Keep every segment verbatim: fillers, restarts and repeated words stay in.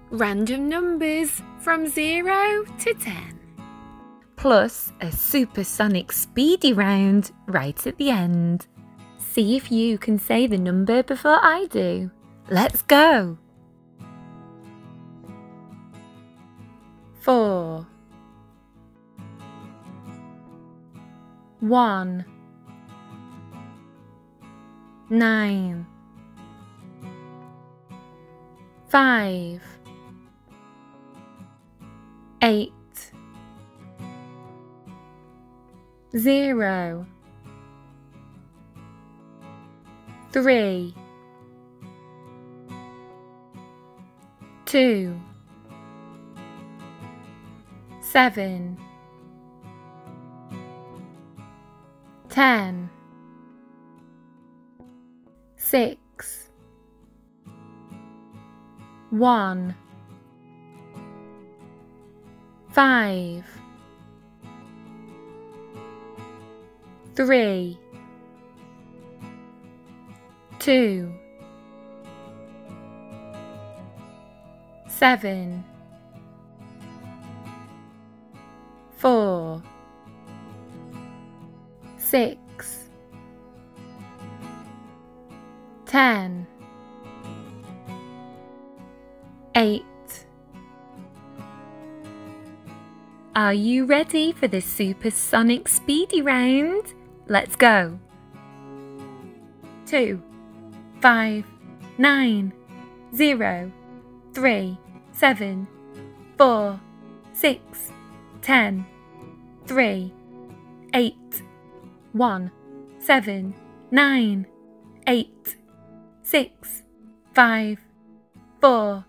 random numbers from zero to ten. Plus a supersonic speedy round right at the end. See if you can say the number before I do. Let's go! Four. One. Nine. Five. Eight. Zero. Three. Two. Seven. Ten. Six. One. Five. Three. Two. Seven. Four. Six. Ten. Eight. Are you ready for the supersonic speedy round? Let's go. Two. Five. Nine. Zero. Three. Seven. Four. Six. Ten. Three. Eight. One. Seven. Nine. Eight. Six. Five. Four.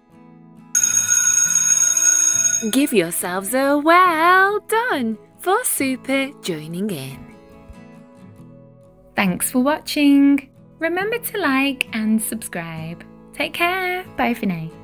Give yourselves a well done for Super joining in. Thanks for watching. Remember to like and subscribe. Take care. Bye for now.